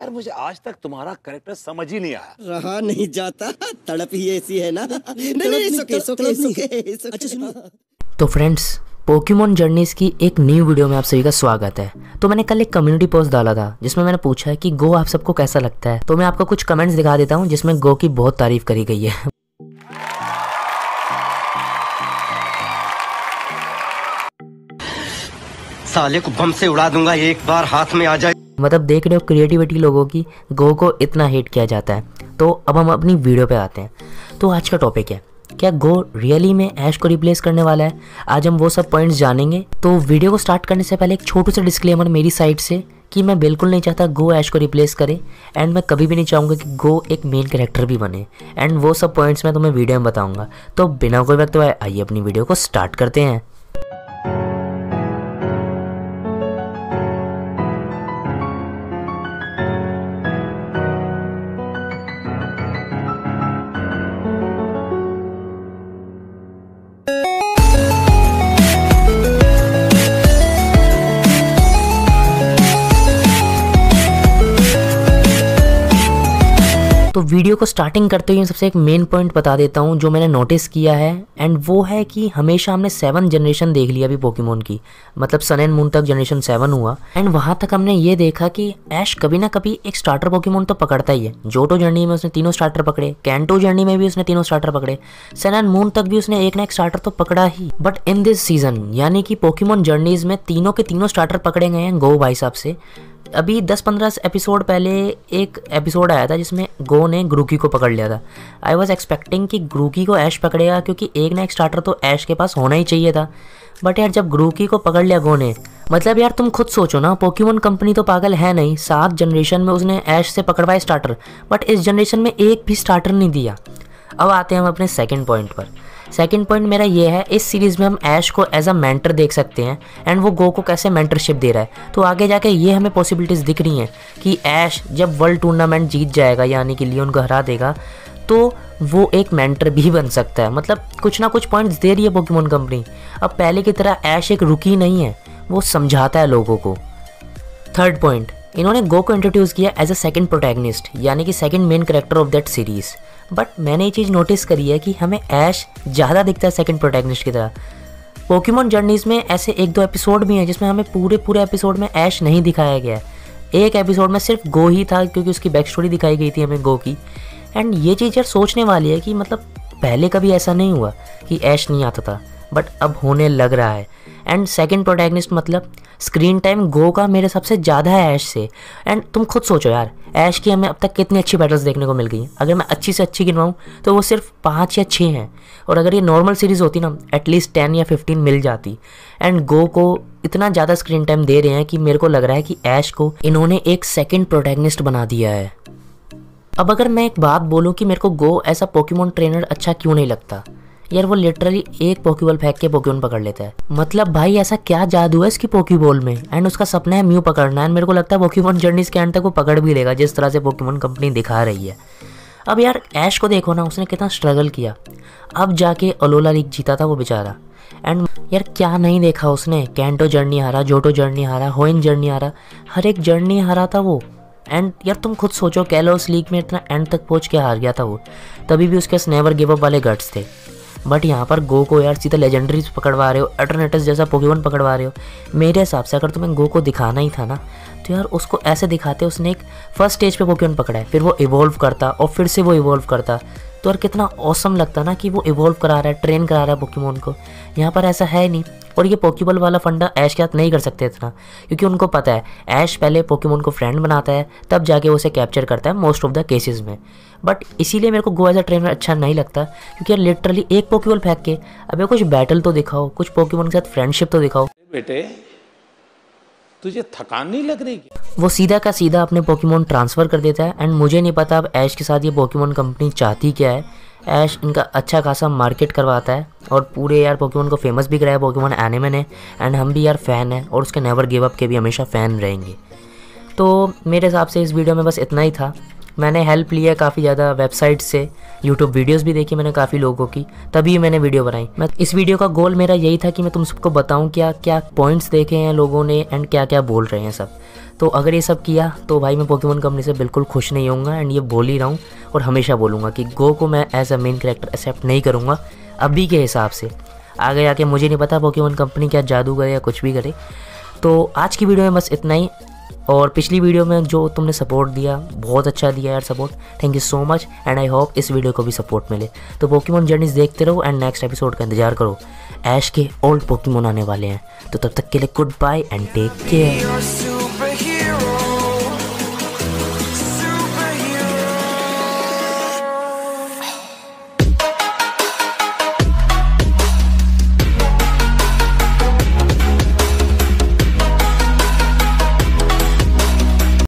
यार मुझे आज तक तुम्हारा कैरेक्टर समझ ही नहीं आया। रहा नहीं जाता, तड़प ही ऐसी है ना। अच्छा सुनो। तो फ्रेंड्स, पोकेमॉन जर्नीज की एक न्यू वीडियो में आप सभी का स्वागत है। तो मैंने कल एक कम्युनिटी पोस्ट डाला था जिसमें मैंने पूछा है कि गो आप सबको कैसा लगता है। तो मैं आपको कुछ कमेंट्स दिखा देता हूँ जिसमें गो की बहुत तारीफ करी गई है। साले को बम से उड़ा दूंगा एक बार हाथ में आ जाए। मतलब देख रहे हो क्रिएटिविटी लोगों की, गो को इतना हेट किया जाता है। तो अब हम अपनी वीडियो पे आते हैं। तो आज का टॉपिक है, क्या गो रियली में ऐश को रिप्लेस करने वाला है? आज हम वो सब पॉइंट्स जानेंगे। तो वीडियो को स्टार्ट करने से पहले एक छोटू सा डिस्क्लेमर मेरी साइड से कि मैं बिल्कुल नहीं चाहता गो ऐश को रिप्लेस करे, एंड मैं कभी भी नहीं चाहूँगा कि गो एक मेन कैरेक्टर भी बने। एंड वो सब पॉइंट्स मैं तुम्हें वीडियो में बताऊँगा। तो बिना कोई वक्त वाए आइए अपनी वीडियो को स्टार्ट करते हैं। तो वीडियो को स्टार्टिंग करते हुए सबसे एक मेन पॉइंट बता देता हूँ जो मैंने नोटिस किया है, एंड वो है कि हमेशा हमने 7 जनरेशन देख लिया अभी पोकेमॉन की। मतलब सन एंड मून तक जनरेशन 7 हुआ, एंड वहाँ तक हमने ये देखा कि ऐश कभी ना कभी एक स्टार्टर पोकेमॉन तो पकड़ता ही है। जोटो जर्नी में उसने 3 स्टार्टर पकड़े, कैंटो जर्नी में भी उसने 3 स्टार्टर पकड़े, सन एंड मून तक भी उसने एक ना एक स्टार्टर तो पकड़ा ही। बट इन दिस सीजन यानी कि पोकेमॉन जर्नीज में तीनों के तीनों स्टार्टर पकड़े गए हैं गो भाई साहब से। अभी 10-15 एपिसोड पहले एक एपिसोड आया था जिसमें गो ने ग्रूकी को पकड़ लिया था। आई वॉज एक्सपेक्टिंग कि ग्रूकी को ऐश पकड़ेगा क्योंकि एक ना एक स्टार्टर तो ऐश के पास होना ही चाहिए था। बट यार जब ग्रूकी को पकड़ लिया गो ने, मतलब यार तुम खुद सोचो ना, पोकेमॉन कंपनी तो पागल है नहीं। 7 जनरेशन में उसने ऐश से पकड़वाए स्टार्टर, बट इस जनरेशन में एक भी स्टार्टर नहीं दिया। अब आते हैं हम अपने सेकेंड पॉइंट पर। सेकंड पॉइंट मेरा ये है, इस सीरीज़ में हम ऐश को एज अ मेंटर देख सकते हैं, एंड वो गो को कैसे मेंटरशिप दे रहा है। तो आगे जाके ये हमें पॉसिबिलिटीज़ दिख रही हैं कि ऐश जब वर्ल्ड टूर्नामेंट जीत जाएगा यानी कि लियोन को हरा देगा, तो वो एक मेंटर भी बन सकता है। मतलब कुछ ना कुछ पॉइंट्स दे रही है पोकेमॉन कंपनी। अब पहले की तरह ऐश एक रुकी नहीं है, वो समझाता है लोगों को। थर्ड पॉइंट, इन्होंने गो को इंट्रोड्यूस किया एज अ सेकंड प्रोटैगनिस्ट यानी कि second main character of that series. But मैंने ये चीज़ नोटिस करी है कि हमें ऐश ज़्यादा दिखता है सेकंड प्रोटैगनिस्ट की तरह। पोकेमॉन जर्नीज़ में ऐसे 1-2 एपिसोड भी हैं जिसमें हमें पूरे एपिसोड में ऐश नहीं दिखाया गया है। एक एपिसोड में सिर्फ गो ही था क्योंकि उसकी बैक स्टोरी दिखाई गई थी हमें गो की। एंड ये चीज़ यार सोचने वाली है कि मतलब पहले कभी ऐसा नहीं हुआ कि ऐश नहीं आता था, बट अब होने लग रहा है। एंड सेकंड प्रोटैगनिस्ट मतलब स्क्रीन टाइम गो का मेरे सबसे ज़्यादा है ऐश से। एंड तुम खुद सोचो यार, ऐश की हमें अब तक कितनी अच्छी बैटल्स देखने को मिल गई। अगर मैं अच्छी से अच्छी गिनवाऊँ तो वो सिर्फ 5 या 6 हैं, और अगर ये नॉर्मल सीरीज़ होती ना एटलीस्ट 10 या 15 मिल जाती। एंड गो को इतना ज़्यादा स्क्रीन टाइम दे रहे हैं कि मेरे को लग रहा है कि ऐश को इन्होंने एक सेकेंड प्रोटैगनिस्ट बना दिया है। अब अगर मैं एक बात बोलूँ कि मेरे को गो ऐसा पोकेमॉन ट्रेनर अच्छा क्यों नहीं लगता, यार वो लिटरली एक पोकेबॉल फेंक के पोकेमॉन पकड़ लेता है। मतलब भाई ऐसा क्या जादू है इसकी पोकेबॉल में, एंड उसका सपना है म्यू पकड़ना। एंड मेरे को लगता है पोकेमॉन जर्नीज के एंड तक वो पकड़ भी लेगा जिस तरह से पोकेमॉन कंपनी दिखा रही है। अब यार ऐश को देखो ना, उसने कितना स्ट्रगल किया, अब जाके अलोला लीग जीता था वो बेचारा। एंड यार क्या नहीं देखा उसने, कैंटो जर्नी हारा, जोटो जर्नी हारा, होइन जर्नी हारा, हर एक जर्नी हारा था वो। एंड यार तुम खुद सोचो कैलोस लीग में इतना एंड तक पहुँच के हार गया था वो, तभी भी उसके नेवर गिव अप वाले गट्स थे। बट यहाँ पर गो को यार सीधा लेजेंडरीज पकड़वा रहे हो, अल्टरनेटिव्स जैसा पोकेमॉन पकड़वा रहे हो। मेरे हिसाब से अगर तुम्हें गो को दिखाना ही था ना, तो यार उसको ऐसे दिखाते उसने एक फर्स्ट स्टेज पे पोकेमॉन पकड़ा है, फिर वो इवॉल्व करता और फिर से वो इवॉल्व करता, तो यार कितना ऑसम लगता ना कि वो इवॉल्व करा रहा है, ट्रेन करा रहा है पोकेमॉन को। यहाँ पर ऐसा है नहीं, और ये पोकेबॉल वाला फंडा ऐश के साथ नहीं कर सकते इतना, क्योंकि उनको पता है ऐश पहले पोकेमॉन को फ्रेंड बनाता है तब जाके उसे कैप्चर करता है मोस्ट ऑफ द केसेस में। बट इसीलिए मेरे को गो एज अ ट्रेनर अच्छा नहीं लगता, क्योंकि यार लिटरली एक पोकेबॉल फेंक के अबे कुछ बैटल तो दिखाओ, कुछ पोकेमॉन के साथ फ्रेंडशिप तो दिखाओ। बेटे तुझे थकान नहीं लग रही? वो सीधा का सीधा अपने पोकेमॉन ट्रांसफ़र कर देता है। एंड मुझे नहीं पता अब ऐश के साथ ये पोकेमॉन कंपनी चाहती क्या है। ऐश इनका अच्छा खासा मार्केट करवाता है और पूरे यार पोकेमॉन को फेमस भी कराया पोकेमॉन एनिमे ने, एंड हम भी यार फ़ैन हैं और उसके नेवर गिव अप के भी हमेशा फ़ैन रहेंगे। तो मेरे हिसाब से इस वीडियो में बस इतना ही था। मैंने हेल्प लिया काफ़ी ज़्यादा वेबसाइट से, यूट्यूब वीडियोस भी देखी मैंने काफ़ी लोगों की, तभी मैंने वीडियो बनाई। मैं इस वीडियो का गोल मेरा यही था कि मैं तुम सबको बताऊं क्या क्या पॉइंट्स देखे हैं लोगों ने एंड क्या क्या बोल रहे हैं सब। तो अगर ये सब किया तो भाई मैं पोकेमॉन कंपनी से बिल्कुल खुश नहीं होऊंगा एंड ये बोल ही रहा हूँ और हमेशा बोलूँगा कि गो को मैं as a main character accept नहीं करूँगा अभी के हिसाब से। आगे आके मुझे नहीं पता पोकेमॉन कंपनी क्या जादू करे या कुछ भी करे। तो आज की वीडियो में बस इतना ही। और पिछली वीडियो में जो तुमने सपोर्ट दिया बहुत अच्छा दिया यार support, thank you so much and I hope इस वीडियो को भी सपोर्ट मिले। तो पोकेमॉन जर्नीज देखते रहो एंड नेक्स्ट एपिसोड का इंतजार करो। ऐश के ओल्ड पोकेमॉन आने वाले हैं, तो तब तक के लिए goodbye and take care.